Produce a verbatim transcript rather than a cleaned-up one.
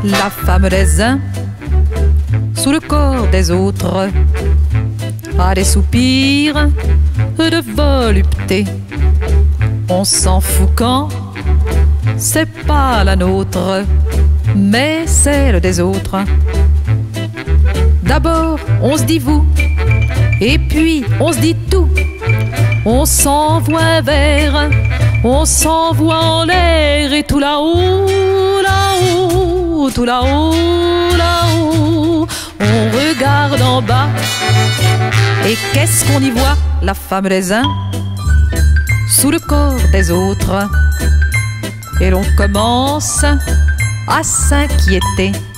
la femme des uns sous le corps des autres a des soupirs de volupté. On s'en fout quand c'est pas la nôtre, mais celle des autres. D'abord on se dit vous, et puis on se dit tout. On s'envoie un verre, on s'envoie en l'air, et tout là-haut, là-haut, tout là-haut, là-haut, on regarde en bas. Et qu'est-ce qu'on y voit? La femme des uns sous le corps des autres. Et l'on commence à s'inquiéter.